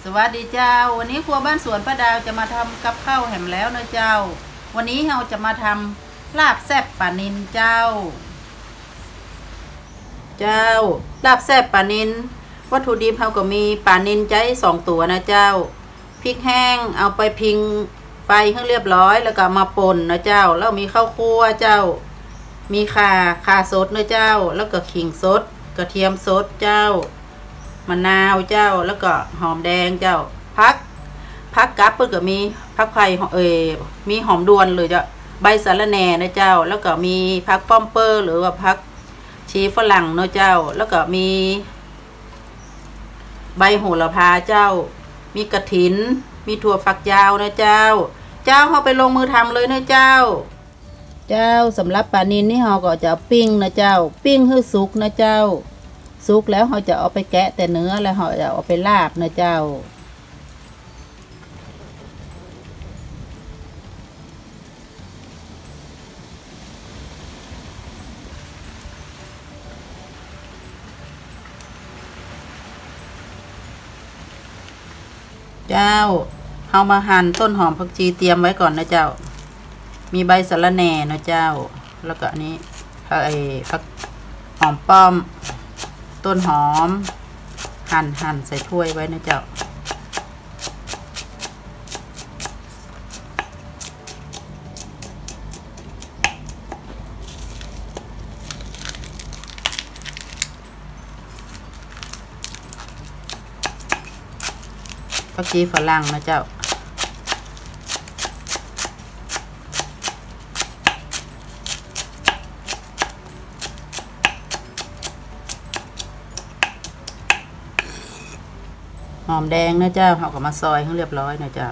สวัสดีเจ้าวันนี้ครัวบ้านสวนป้าดาวจะมาทำกับข้าวแหมแล้วนะเจ้าวันนี้เราจะมาทำลาบแซ่บปลานิลเจ้าลาบแซ่บปลานิลวัตถุดิบเราก็มีปลานิลใจ2 ตัวนะเจ้าพริกแห้งเอาไปพิงไฟให้เรียบร้อยแล้วก็มาป่นนะเจ้าแล้วมีข้าวคั่วเจ้ามีข่าสดนะเจ้าแล้วก็ขิงสดกระเทียมสดเจ้ามะนาวเจ้าแล้วก็หอมแดงเจ้าพักกับเพื่อก็มีพักไผ่มีหอมดวนเลยเจ้าใบสะระแหน่นะเจ้าแล้วก็มีพักป้อมเปอร์หรือว่าพักชีฝรั่งเนาะเจ้าแล้วก็มีใบโหระพาเจ้ามีกระถินมีถั่วฝักยาวนะเจ้าเขาไปลงมือทำเลยนะเจ้าสำหรับปลานิลนี่เราก็จะปิ้งนะเจ้าปิ้งให้สุกนะเจ้าสุกแล้วเราจะเอาไปแกะแต่เนื้อแล้วเราจะเอาไปลาบนะเจ้าเอามาหั่นต้นหอมผักชีเตรียมไว้ก่อนนะเจ้ามีใบสะระแหน่นะเจ้าแล้วก็อันนี้ผักหอมป้อมต้นหอมหั่นใส่ถ้วยไว้นะเจ้าผักชีฝรั่งนะเจ้าหอมแดงนะเจ้าเอาก็มาซอยให้เรียบร้อยนะเจ้า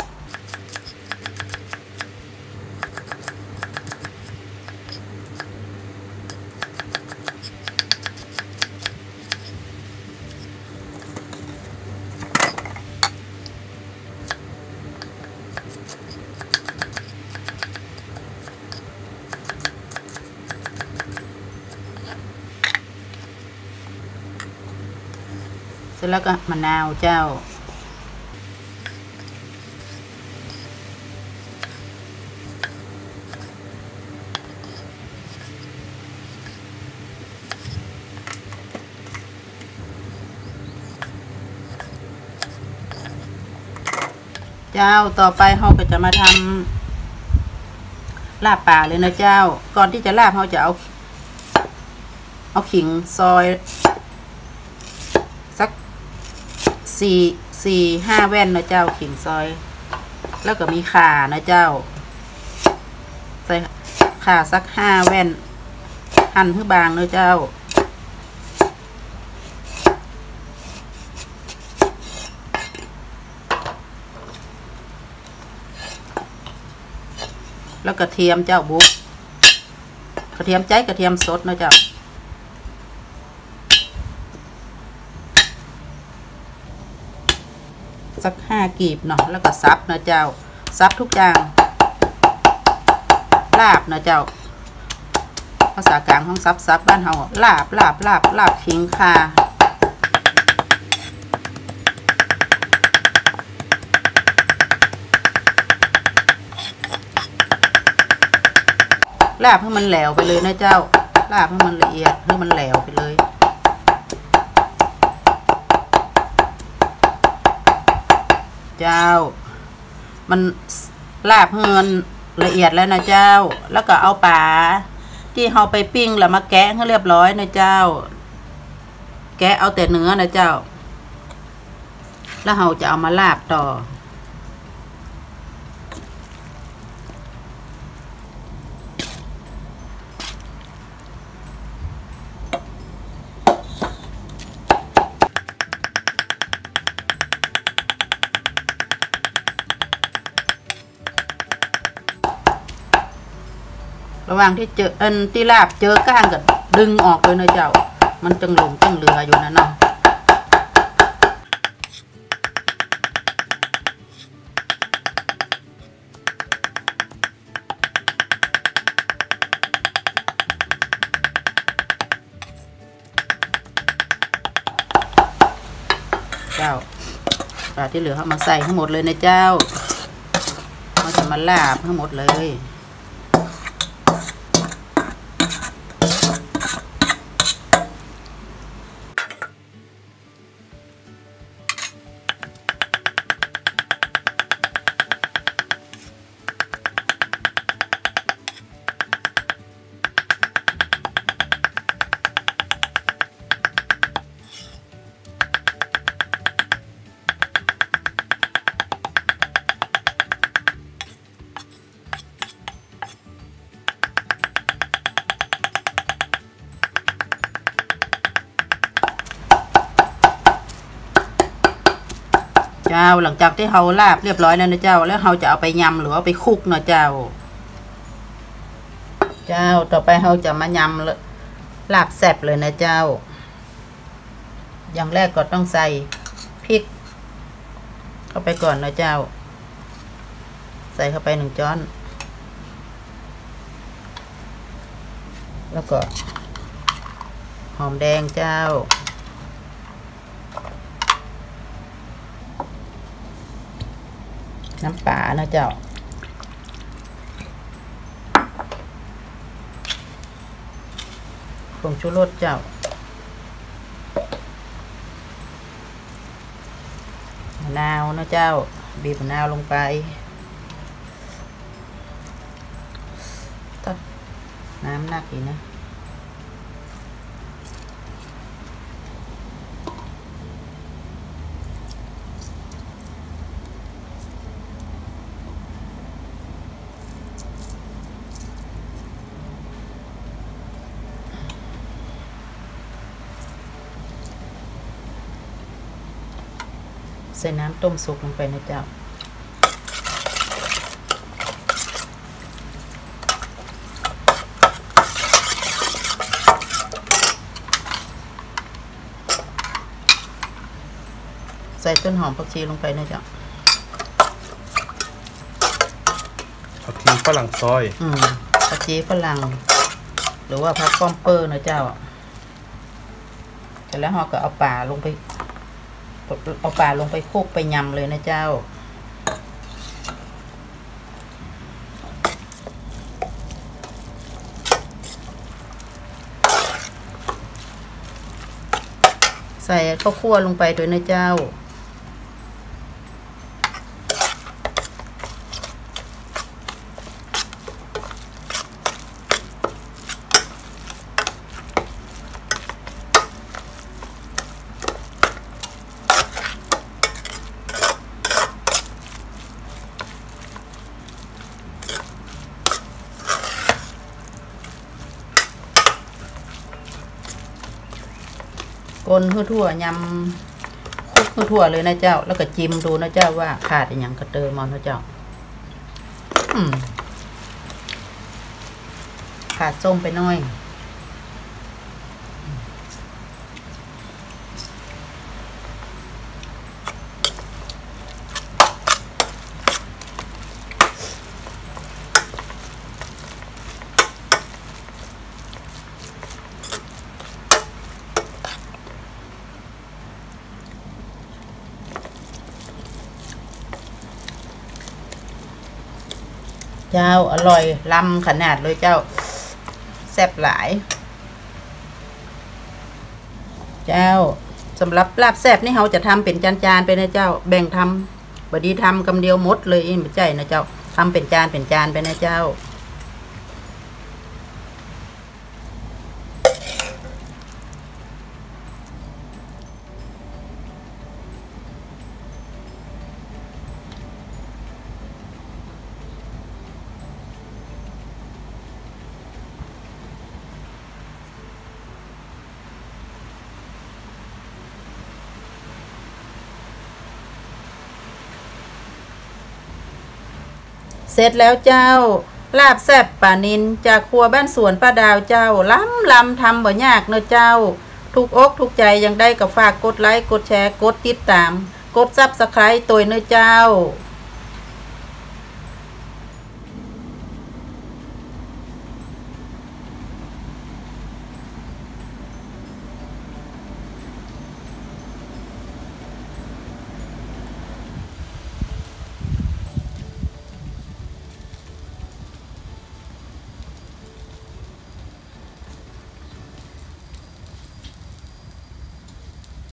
เสร็จแล้วก็มะนาวเจ้าต่อไปเราก็จะมาทำลาบป่าเลยนะเจ้าก่อนที่จะลาบเราจะเอาขิงซอยสัก4-5 แว่นนะเจ้าขิงซอยแล้วก็มีข่านะเจ้าใส่ข่าสัก5 แว่นหั่นให้บางนะเจ้าแล้วกระเทียมเจ้าบุ๊กกระเทียมใจกระเทียมสดนะเจ้าสัก5 กีบเนาะแล้วก็ซับนะเจ้าซับทุกอย่างลาบนะเจ้าภาษากลางของซับบ้านเฮาลาบขิงข่าลาบให้มันแหลวไปเลยนะเจ้าลาบให้มันละเอียดให้มันแหลวไปเลยมันลาบให้มันละเอียดแล้วนะเจ้าแล้วก็เอาปลาที่เราไปปิ้งแล้วมาแกะให้เรียบร้อยนะเจ้าแกะเอาแต่เนื้อนะเจ้าแล้วเราจะเอามาลาบต่อระหว่างที่ที่ลาบเจอก้างก็ดึงออกเลยนะเจ้ามันจังเหลืออยู่นะเนาะเจ้าปลาที่เหลือเขามาใส่ทั้งหมดเลยนะเจ้าเราจะมาลาบทั้งหมดเลยเจ้าหลังจากที่เราลาบเรียบร้อยแล้วนะเจ้าแล้วเราจะเอาไปยำหรือว่าไปคลุกเนาะเจ้าต่อไปเราจะมายำลาบแซ่บเลยนะเจ้าอย่างแรกก็ต้องใส่พริกเข้าไปก่อนนะเจ้าใส่เข้าไป1 ช้อนแล้วก็หอมแดงเจ้าน้ำปลานะเจ้าผงชูรสเจ้ามะนาวนะเจ้าบีบมะนาวลงไปน้ำหนักอีกนะใส่น้ำต้มสุกลงไปนะเจ้าใส่ต้นหอมผักชีลงไปนะเจ้าผักชีฝรั่งซอยผักชีฝรั่งหรือว่าผักป้อมเปอร์นะเจ้าเสร็จแล้วเราก็เอาปลาลงไปคลุกไปยำเลยนะเจ้าใส่ข้าวคั่วลงไปด้วยนะเจ้าคนทั่วๆยำคลุกทั่วเลยนะเจ้าแล้วก็จิ้มดูนะเจ้าว่าขาดอย่างกระเติมนะเจ้าขาดส้มไปหน่อยเจ้าอร่อยล้ำขนาดเลยเจ้าแซ่บหลายเจ้าสำหรับลาบแซ่บนี่เราจะทำเป็นจานๆไปนะเจ้าแบ่งทำบดีทำกำเดียวหมดเลยไม่ใช่นะเจ้าทำเป็นจานไปนะเจ้าเสร็จแล้วเจ้าลาบแซ่บป่านินจากครัวบ้านสวนป้าดาวเจ้าล้ำทำบ่ยากเนอะเจ้าถูกอกถูกใจยังได้ก็ฝากกดไลค์กดแชร์กดติดตามกดซับสไครต์ตัวเนอะเจ้า